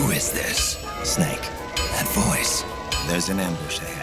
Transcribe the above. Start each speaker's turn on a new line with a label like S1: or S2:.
S1: Who is this?
S2: Snake.
S1: That voice. There's an ambush ahead.